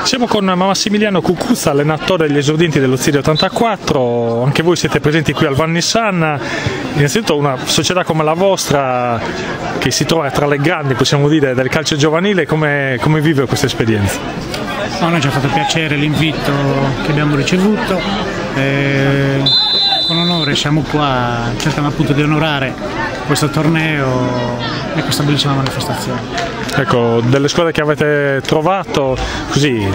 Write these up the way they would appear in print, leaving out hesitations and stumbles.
Siamo con Massimiliano Cucuzza, allenatore degli esordienti dello Sirio 84, anche voi siete presenti qui al Vannissan. Innanzitutto una società come la vostra, che si trova tra le grandi, possiamo dire, del calcio giovanile, come vive questa esperienza? No, noi ci ha fatto piacere l'invito che abbiamo ricevuto, con onore siamo qua cercando appunto di onorare questo torneo e questa bellissima manifestazione. Ecco, delle squadre che avete trovato, così,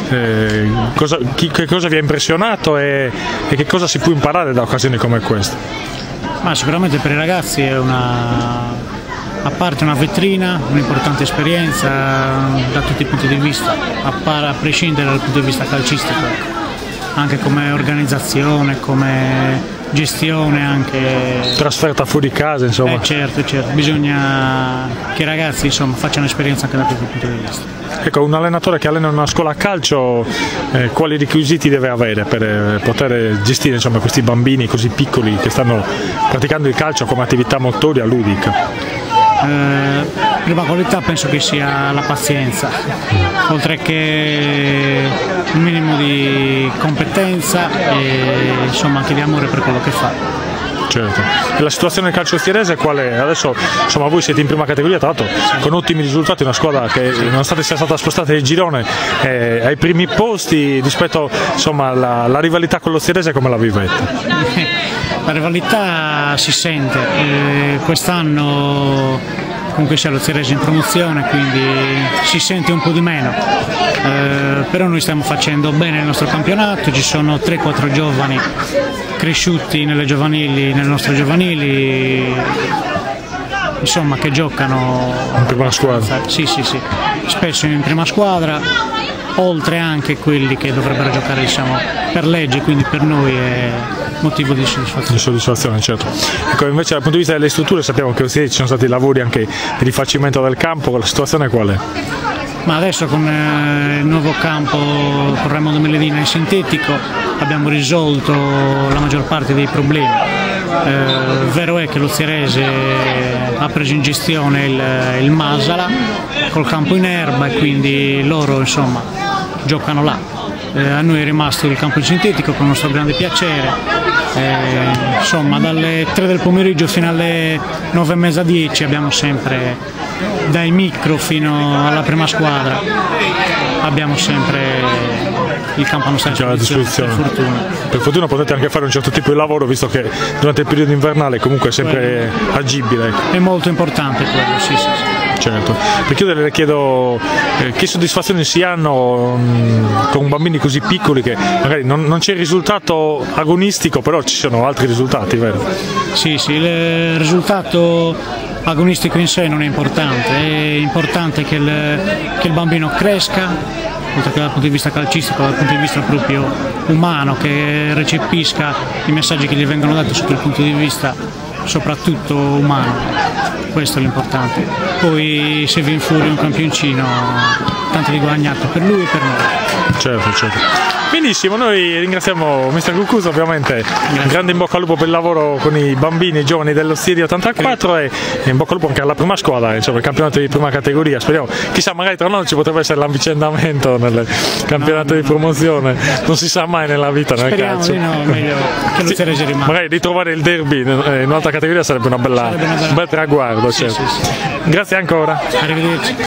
che cosa vi ha impressionato e che cosa si può imparare da occasioni come queste? Ma sicuramente per i ragazzi è a parte una vetrina, un'importante esperienza da tutti i punti di vista, a prescindere dal punto di vista calcistico, anche come organizzazione, come gestione, anche trasferta fuori casa, insomma. Certo, bisogna che i ragazzi facciano esperienza anche da questo punto di vista. Ecco, un allenatore che allena una scuola a calcio, quali requisiti deve avere per poter gestire questi bambini così piccoli che stanno praticando il calcio come attività motoria ludica? Prima qualità penso che sia la pazienza, oltre che un minimo di competenza e anche di amore per quello che fa. Certo. E la situazione del calcio stierese qual è? Adesso voi siete in prima categoria, tra l'altro con ottimi risultati, una squadra che nonostante sia stata spostata nel girone ai primi posti, rispetto alla rivalità con lo stierese, come la vivete? La rivalità si sente, quest'anno comunque sia lo Stierese in promozione, quindi si sente un po' di meno, però noi stiamo facendo bene il nostro campionato, ci sono 3-4 giovani cresciuti nelle nostre giovanili, che giocano in prima squadra. Sì, spesso in prima squadra, oltre anche quelli che dovrebbero giocare per legge, quindi per noi è motivo di soddisfazione. Certo. Ecco, invece dal punto di vista delle strutture sappiamo che ci sono stati lavori anche di rifacimento del campo, la situazione qual è? Ma adesso con il nuovo campo con Raimondo Meledina in sintetico abbiamo risolto la maggior parte dei problemi. Vero è che lo Stierese ha preso in gestione il Masala col campo in erba e quindi loro giocano là. A noi è rimasto il campo in sintetico con il nostro grande piacere. Dalle 3 del pomeriggio fino alle 9:30, 10 abbiamo sempre, dai micro fino alla prima squadra, abbiamo sempre il campo a nostra disposizione. Per fortuna potete anche fare un certo tipo di lavoro, visto che durante il periodo invernale comunque è sempre agibile. È molto importante quello, sì. Certo. Per chiudere le chiedo che soddisfazioni si hanno con bambini così piccoli che magari non c'è il risultato agonistico, però ci sono altri risultati, vero? Sì, il risultato agonistico in sé non è importante che il bambino cresca, oltre che dal punto di vista calcistico, dal punto di vista proprio umano, che recepisca i messaggi che gli vengono dati sotto il punto di vista soprattutto umano. Questo è l'importante. Poi se viene fuori un campioncino, tanto di guadagnato per lui e per noi. Certo. Benissimo, noi ringraziamo Mr. Cucuzza, ovviamente. Un grande in bocca al lupo per il lavoro con i bambini e i giovani dello Sirio 84 e in bocca al lupo anche alla prima squadra, il campionato di prima categoria. Speriamo, chissà, magari tra noi ci potrebbe essere l'avvicendamento nel campionato di promozione, non si sa mai nella vita, nel calcio. Speriamo di no, meglio che lo Stierese rimanga. Magari ritrovare il derby in un'altra categoria sarebbe un bel traguardo. Sì. Grazie ancora. Arrivederci.